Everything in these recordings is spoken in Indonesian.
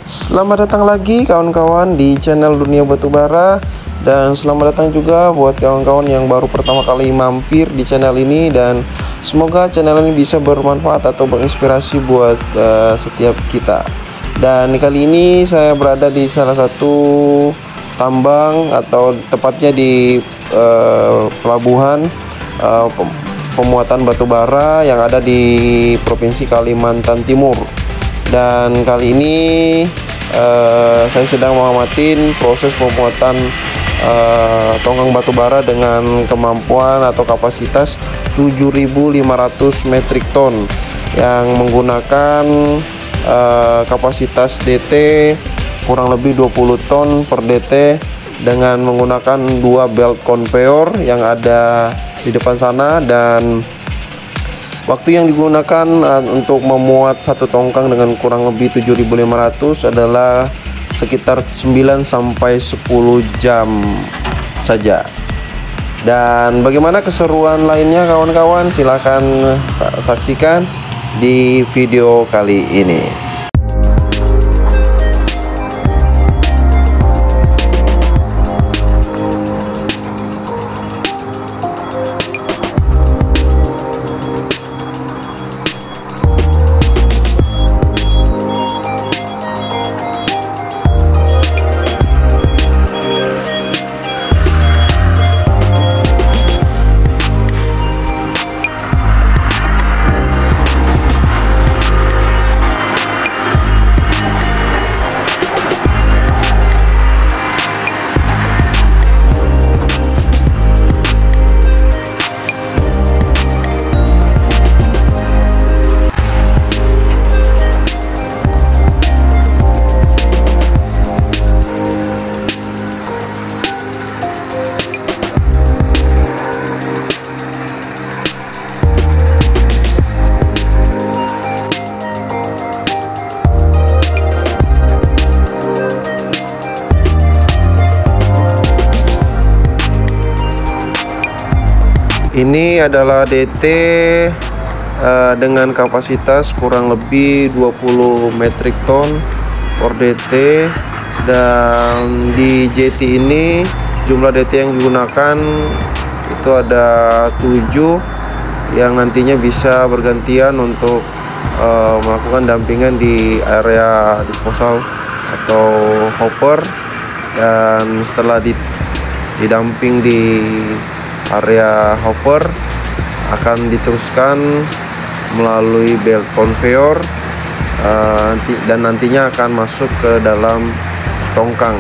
Selamat datang lagi kawan-kawan di channel Dunia Batubara, dan selamat datang juga buat kawan-kawan yang baru pertama kali mampir di channel ini, dan semoga channel ini bisa bermanfaat atau berinspirasi buat setiap kita. Dan kali ini saya berada di salah satu tambang, atau tepatnya di pelabuhan pemuatan batubara yang ada di Provinsi Kalimantan Timur. Dan kali ini saya sedang mengamati proses pemuatan tongkang batubara dengan kemampuan atau kapasitas 7.500 metrik ton yang menggunakan kapasitas DT kurang lebih 20 ton per DT, dengan menggunakan 2 belt conveyor yang ada di depan sana. Dan waktu yang digunakan untuk memuat satu tongkang dengan kurang lebih 7.500 adalah sekitar 9 sampai 10 jam saja. Dan bagaimana keseruan lainnya kawan-kawan, silahkan saksikan di video kali ini. Ini adalah DT dengan kapasitas kurang lebih 20 metrik ton per DT, dan di JT ini jumlah DT yang digunakan itu ada 7 yang nantinya bisa bergantian untuk melakukan dampingan di area disposal atau hopper. Dan setelah didamping di area hopper, akan diteruskan melalui belt conveyor dan nantinya akan masuk ke dalam tongkang.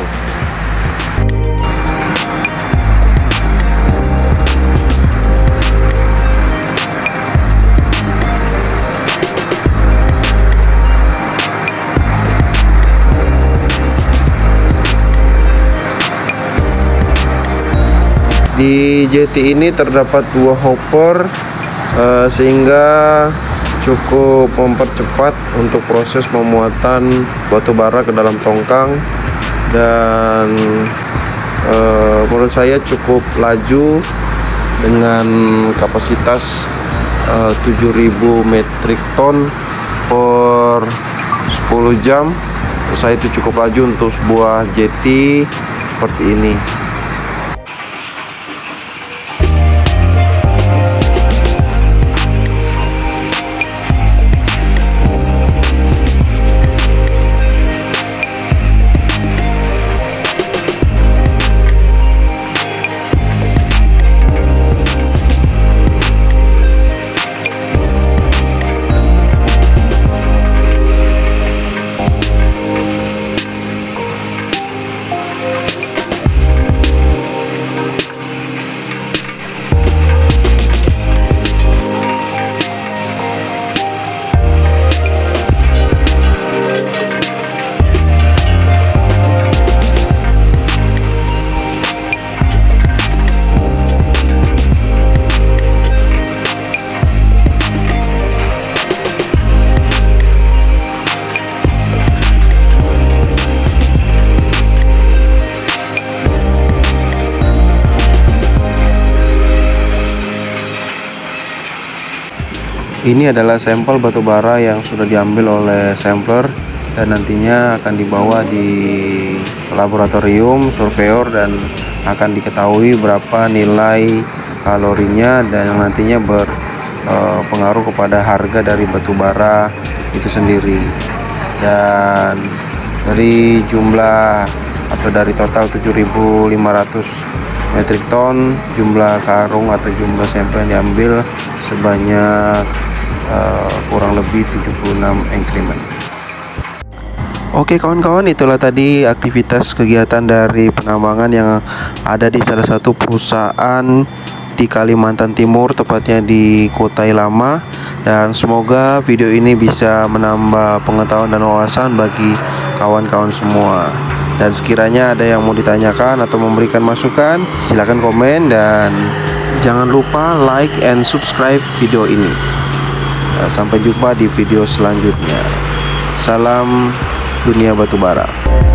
Di JT ini terdapat 2 hopper, sehingga cukup mempercepat untuk proses pemuatan batu bara ke dalam tongkang. Dan menurut saya cukup laju dengan kapasitas 7.000 metrik ton per 10 jam. Menurut saya itu cukup laju untuk sebuah JT seperti ini. Ini adalah sampel batu bara yang sudah diambil oleh sampler dan nantinya akan dibawa di laboratorium surveyor dan akan diketahui berapa nilai kalorinya dan nantinya berpengaruh kepada harga dari batu bara itu sendiri. Dan dari jumlah atau dari total 7.500 metrik ton, jumlah karung atau jumlah sampel yang diambil sebanyak kurang lebih 76 engkrimen. Oke kawan-kawan, itulah tadi aktivitas kegiatan dari penambangan yang ada di salah satu perusahaan di Kalimantan Timur, tepatnya di Kutai Lama. Dan semoga video ini bisa menambah pengetahuan dan wawasan bagi kawan-kawan semua. Dan sekiranya ada yang mau ditanyakan atau memberikan masukan, silahkan komen dan jangan lupa like and subscribe video ini. Sampai jumpa di video selanjutnya. Salam dunia batubara.